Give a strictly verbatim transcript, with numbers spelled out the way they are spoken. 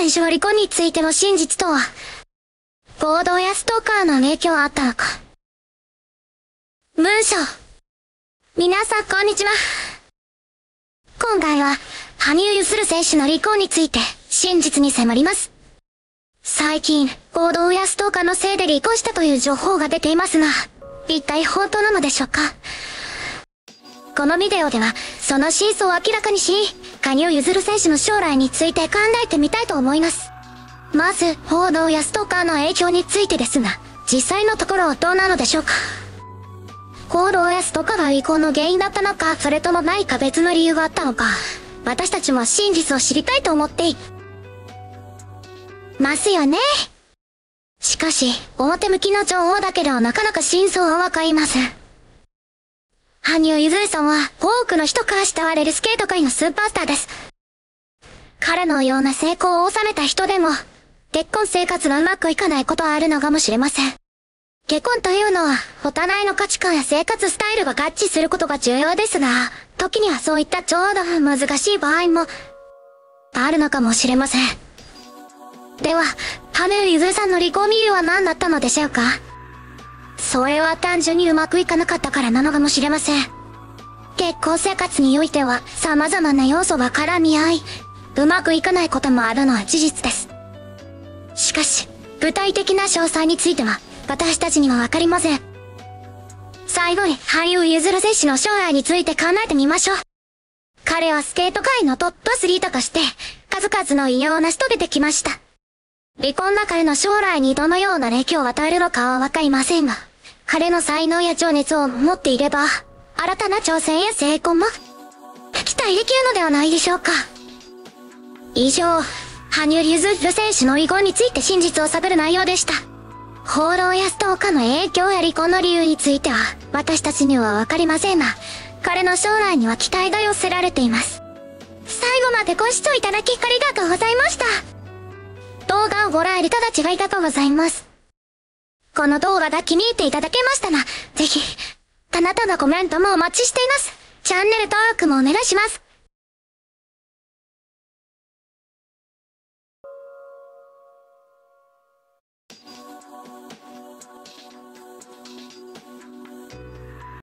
選手は離婚についての真実とは、暴動やストーカーの影響あったのか。文章。皆さんこんにちは。今回は、羽生結弦選手の離婚について真実に迫ります。最近、暴動やストーカーのせいで離婚したという情報が出ていますが、一体本当なのでしょうか。このビデオでは、その真相を明らかにし、羽生結弦選手の将来について考えてみたいと思います。まず、報道やストーカーの影響についてですが、実際のところはどうなのでしょうか。報道やストーカーが離婚の原因だったのか、それとも何か別の理由があったのか、私たちも真実を知りたいと思っていますよね。しかし、表向きの情報だけではなかなか真相はわかりません。羽生結弦さんは多くの人から慕われるスケート界のスーパースターです。彼のような成功を収めた人でも、結婚生活がうまくいかないことはあるのかもしれません。結婚というのは、お互いの価値観や生活スタイルが合致することが重要ですが、時にはそういったちょうど難しい場合も、あるのかもしれません。では、羽生結弦さんの離婚理由は何だったのでしょうか。それは単純にうまくいかなかったからなのかもしれません。結婚生活においては様々な要素が絡み合い、うまくいかないこともあるのは事実です。しかし、具体的な詳細については、私たちにはわかりません。最後に、羽生結弦選手の将来について考えてみましょう。彼はスケート界のトップアスリートとして、数々の偉業を成し遂げてきました。離婚が彼の将来にどのような影響を与えるのかはわかりませんが、彼の才能や情熱を持っていれば、新たな挑戦や成功も、期待できるのではないでしょうか。以上、羽生結弦選手の離婚について真実を探る内容でした。報道やストーカーの影響や離婚の理由については、私たちにはわかりませんが、彼の将来には期待が寄せられています。最後までご視聴いただきありがとうございました。動画をご覧いただきありがとうございます。この動画が気に入っていただけましたら、ぜひ、あなたのコメントもお待ちしています。チャンネル登録もお願いします。